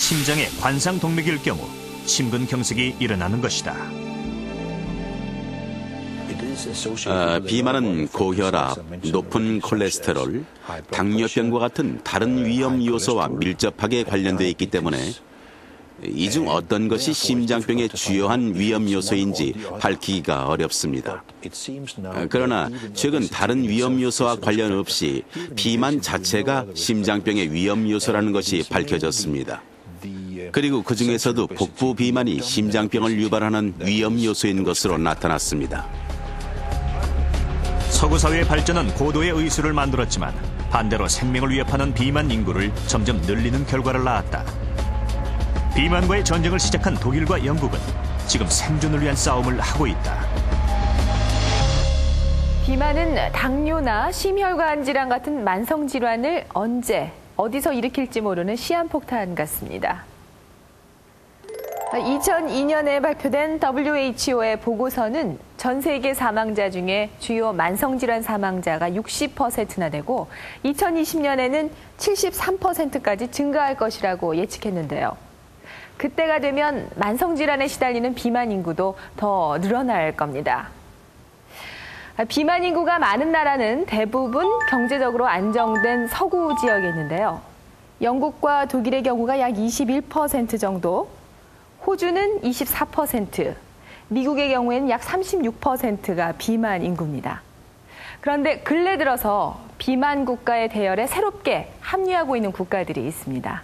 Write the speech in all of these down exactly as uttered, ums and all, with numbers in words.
심장의 관상동맥일 경우 심근경색이 일어나는 것이다. 아, 비만은 고혈압, 높은 콜레스테롤, 당뇨병과 같은 다른 위험 요소와 밀접하게 관련되어 있기 때문에 이 중 어떤 것이 심장병의 주요한 위험 요소인지 밝히기가 어렵습니다. 그러나 최근 다른 위험 요소와 관련 없이 비만 자체가 심장병의 위험 요소라는 것이 밝혀졌습니다. 그리고 그 중에서도 복부 비만이 심장병을 유발하는 위험 요소인 것으로 나타났습니다. 서구 사회의 발전은 고도의 의술을 만들었지만 반대로 생명을 위협하는 비만 인구를 점점 늘리는 결과를 낳았다. 비만과의 전쟁을 시작한 독일과 영국은 지금 생존을 위한 싸움을 하고 있다. 비만은 당뇨나 심혈관 질환 같은 만성 질환을 언제, 어디서 일으킬지 모르는 시한폭탄 같습니다. 이천이 년에 발표된 더블유에이치오의 보고서는 전 세계 사망자 중에 주요 만성질환 사망자가 육십 퍼센트나 되고 이천이십 년에는 칠십삼 퍼센트까지 증가할 것이라고 예측했는데요. 그때가 되면 만성질환에 시달리는 비만 인구도 더 늘어날 겁니다. 비만 인구가 많은 나라는 대부분 경제적으로 안정된 서구 지역에 있는데요. 영국과 독일의 경우가 약 이십일 퍼센트 정도, 호주는 이십사 퍼센트, 미국의 경우에는 약 삼십육 퍼센트가 비만 인구입니다. 그런데 근래 들어서 비만 국가의 대열에 새롭게 합류하고 있는 국가들이 있습니다.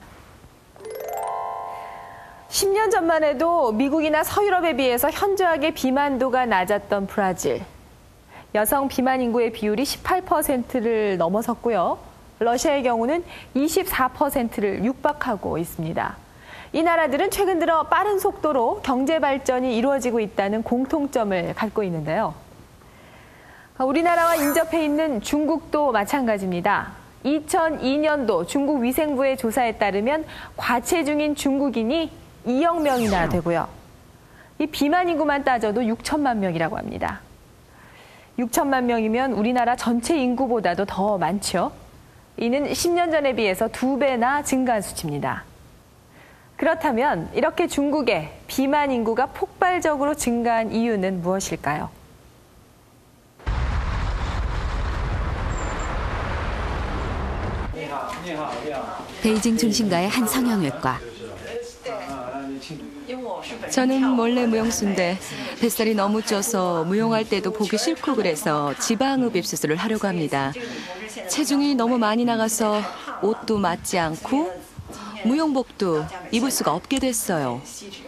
십 년 전만 해도 미국이나 서유럽에 비해서 현저하게 비만도가 낮았던 브라질. 여성 비만 인구의 비율이 십팔 퍼센트를 넘어섰고요. 러시아의 경우는 이십사 퍼센트를 육박하고 있습니다. 이 나라들은 최근 들어 빠른 속도로 경제 발전이 이루어지고 있다는 공통점을 갖고 있는데요. 우리나라와 인접해 있는 중국도 마찬가지입니다. 이천이 년도 중국 위생부의 조사에 따르면 과체중인 중국인이 이억 명이나 되고요. 이 비만 인구만 따져도 육천만 명이라고 합니다. 육천만 명이면 우리나라 전체 인구보다도 더 많죠. 이는 십 년 전에 비해서 두 배나 증가한 수치입니다. 그렇다면 이렇게 중국의 비만 인구가 폭발적으로 증가한 이유는 무엇일까요? 베이징 중심가의 한 성형외과. 저는 원래 무용수인데 뱃살이 너무 쪄서 무용할 때도 보기 싫고 그래서 지방흡입 수술을 하려고 합니다. 체중이 너무 많이 나가서 옷도 맞지 않고 무용복도 입을 수가 없게 됐어요.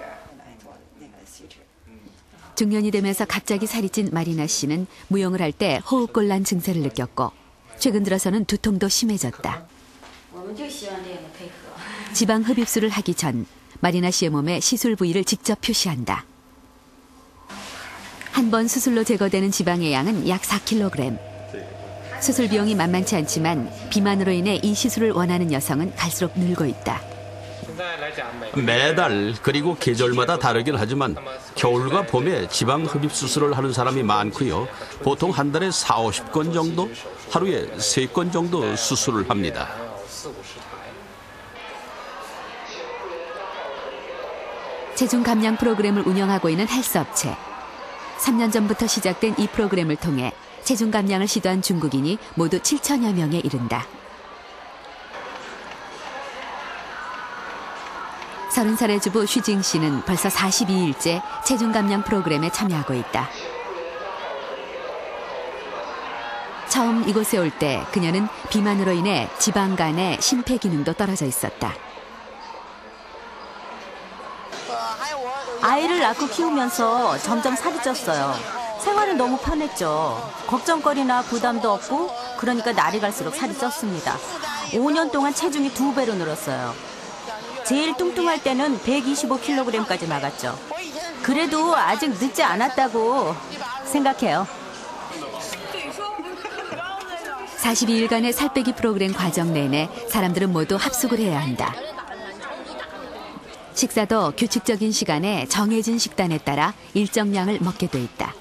중년이 되면서 갑자기 살이 찐 마리나 씨는 무용을 할 때 호흡곤란 증세를 느꼈고 최근 들어서는 두통도 심해졌다. 지방 흡입술을 하기 전 마리나 씨의 몸에 시술 부위를 직접 표시한다. 한 번 수술로 제거되는 지방의 양은 약 사 킬로그램. 수술 비용이 만만치 않지만 비만으로 인해 이 시술을 원하는 여성은 갈수록 늘고 있다. 매달 그리고 계절마다 다르긴 하지만 겨울과 봄에 지방 흡입 수술을 하는 사람이 많고요. 보통 한 달에 사오십 건 정도, 하루에 세 건 정도 수술을 합니다. 체중 감량 프로그램을 운영하고 있는 헬스업체. 삼 년 전부터 시작된 이 프로그램을 통해 체중 감량을 시도한 중국인이 모두 칠천여 명에 이른다. 서른 살의 주부 슈징 씨는 벌써 사십이 일째 체중 감량 프로그램에 참여하고 있다. 처음 이곳에 올 때 그녀는 비만으로 인해 지방간의 심폐 기능도 떨어져 있었다. 아이를 낳고 키우면서 점점 살이 쪘어요. 생활은 너무 편했죠. 걱정거리나 부담도 없고 그러니까 날이 갈수록 살이 쪘습니다. 오 년 동안 체중이 두 배로 늘었어요. 제일 뚱뚱할 때는 백이십오 킬로그램까지 나갔죠. 그래도 아직 늦지 않았다고 생각해요. 사십이 일간의 살 빼기 프로그램 과정 내내 사람들은 모두 합숙을 해야 한다. 식사도 규칙적인 시간에 정해진 식단에 따라 일정량을 먹게 돼 있다.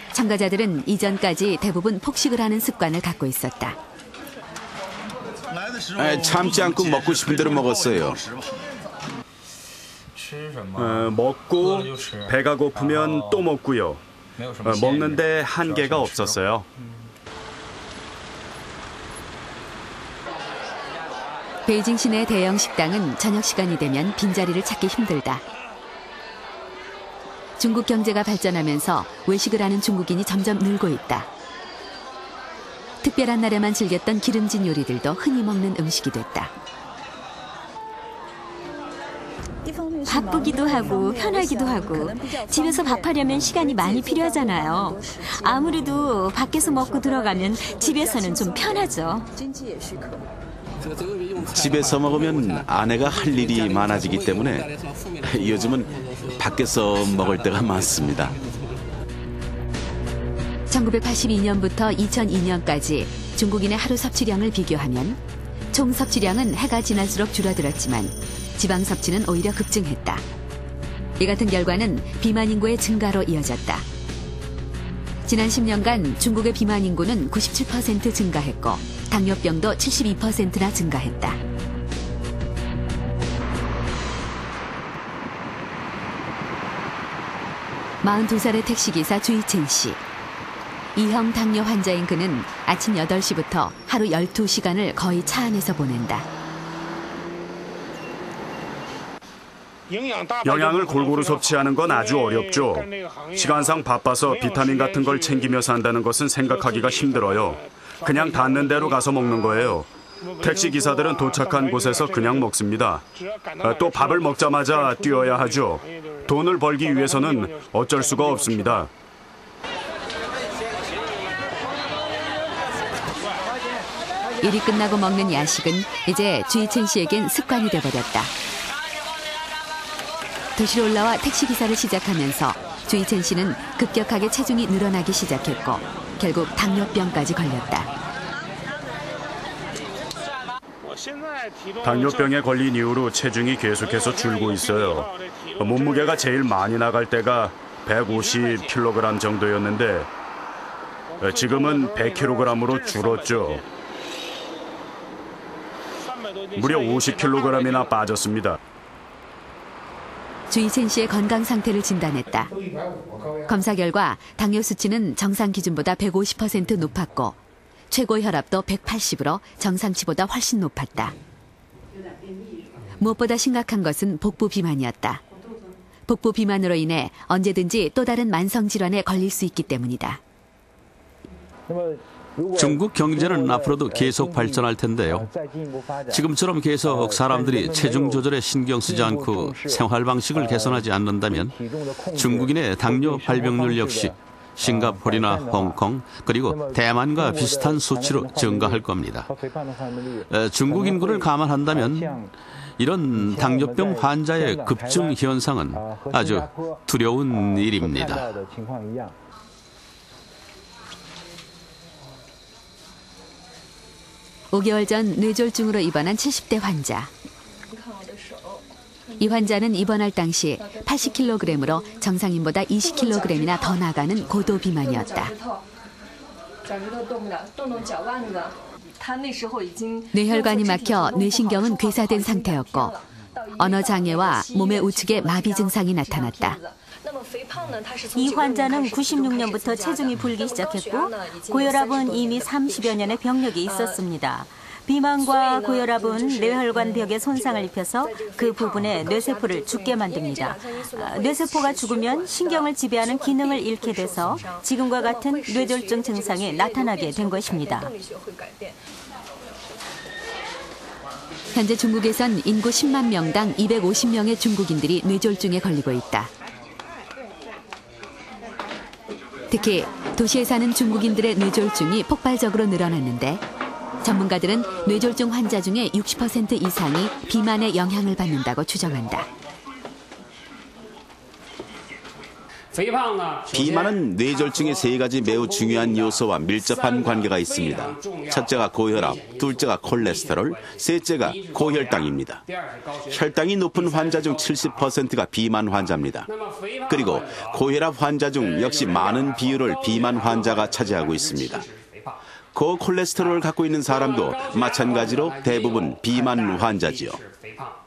참가자들은 이전까지 대부분 폭식을 하는 습관을 갖고 있었다. 에, 참지 않고 먹고 싶은 대로 먹었어요. 어, 먹고 배가 고프면 또 먹고요. 어, 먹는데 한계가 없었어요. 베이징 시내 대형 식당은 저녁 시간이 되면 빈자리를 찾기 힘들다. 중국 경제가 발전하면서 외식을 하는 중국인이 점점 늘고 있다. 특별한 날에만 즐겼던 기름진 요리들도 흔히 먹는 음식이 됐다. 바쁘기도 하고 편하기도 하고 집에서 밥하려면 시간이 많이 필요하잖아요. 아무래도 밖에서 먹고 들어가면 집에서는 좀 편하죠. 집에서 먹으면 아내가 할 일이 많아지기 때문에 요즘은 밖에서 먹을 때가 많습니다. 천구백팔십이 년부터 이천이 년까지 중국인의 하루 섭취량을 비교하면 총 섭취량은 해가 지날수록 줄어들었지만 지방 섭취는 오히려 급증했다. 이 같은 결과는 비만 인구의 증가로 이어졌다. 지난 십 년간 중국의 비만 인구는 구십칠 퍼센트 증가했고 당뇨병도 칠십이 퍼센트나 증가했다. 마흔두 살의 택시기사 주이첸 씨. 이형 당뇨 환자인 그는 아침 여덟 시부터 하루 열두 시간을 거의 차 안에서 보낸다. 영양을 골고루 섭취하는 건 아주 어렵죠. 시간상 바빠서 비타민 같은 걸 챙기며 산다는 것은 생각하기가 힘들어요. 그냥 닿는 대로 가서 먹는 거예요. 택시 기사들은 도착한 곳에서 그냥 먹습니다. 또 밥을 먹자마자 뛰어야 하죠. 돈을 벌기 위해서는 어쩔 수가 없습니다. 일이 끝나고 먹는 야식은 이제 주이첸 씨에겐 습관이 돼버렸다. 도시로 올라와 택시기사를 시작하면서 주이첸 씨는 급격하게 체중이 늘어나기 시작했고 결국 당뇨병까지 걸렸다. 당뇨병에 걸린 이후로 체중이 계속해서 줄고 있어요. 몸무게가 제일 많이 나갈 때가 백오십 킬로그램 정도였는데 지금은 백 킬로그램으로 줄었죠. 무려 오십 킬로그램이나 빠졌습니다. 주이첸 씨의 건강 상태를 진단했다. 검사 결과 당뇨 수치는 정상 기준보다 백오십 퍼센트 높았고 최고 혈압도 백팔십으로 정상치보다 훨씬 높았다. 무엇보다 심각한 것은 복부 비만이었다. 복부 비만으로 인해 언제든지 또 다른 만성 질환에 걸릴 수 있기 때문이다. 중국 경제는 앞으로도 계속 발전할 텐데요. 지금처럼 계속 사람들이 체중 조절에 신경 쓰지 않고 생활 방식을 개선하지 않는다면 중국인의 당뇨 발병률 역시 싱가포르나 홍콩 그리고 대만과 비슷한 수치로 증가할 겁니다. 중국 인구를 감안한다면 이런 당뇨병 환자의 급증 현상은 아주 두려운 일입니다. 오 개월 전 뇌졸중으로 입원한 칠십 대 환자. 이 환자는 입원할 당시 팔십 킬로그램으로 정상인보다 이십 킬로그램이나 더 나가는 고도 비만이었다. 뇌혈관이 막혀 뇌신경은 괴사된 상태였고 언어 장애와 몸의 우측에 마비 증상이 나타났다. 이 환자는 구십육 년부터 체중이 불기 시작했고 고혈압은 이미 삼십여 년의 병력이 있었습니다. 비만과 고혈압은 뇌혈관 벽에 손상을 입혀서 그 부분에 뇌세포를 죽게 만듭니다. 뇌세포가 죽으면 신경을 지배하는 기능을 잃게 돼서 지금과 같은 뇌졸중 증상이 나타나게 된 것입니다. 현재 중국에선 인구 십만 명당 이백오십 명의 중국인들이 뇌졸중에 걸리고 있다. 특히 도시에 사는 중국인들의 뇌졸중이 폭발적으로 늘어났는데 전문가들은 뇌졸중 환자 중에 육십 퍼센트 이상이 비만의 영향을 받는다고 추정한다. 비만은 뇌졸중의 세 가지 매우 중요한 요소와 밀접한 관계가 있습니다. 첫째가 고혈압, 둘째가 콜레스테롤, 셋째가 고혈당입니다. 혈당이 높은 환자 중 칠십 퍼센트가 비만 환자입니다. 그리고 고혈압 환자 중 역시 많은 비율을 비만 환자가 차지하고 있습니다. 고콜레스테롤을 갖고 있는 사람도 마찬가지로 대부분 비만 환자지요.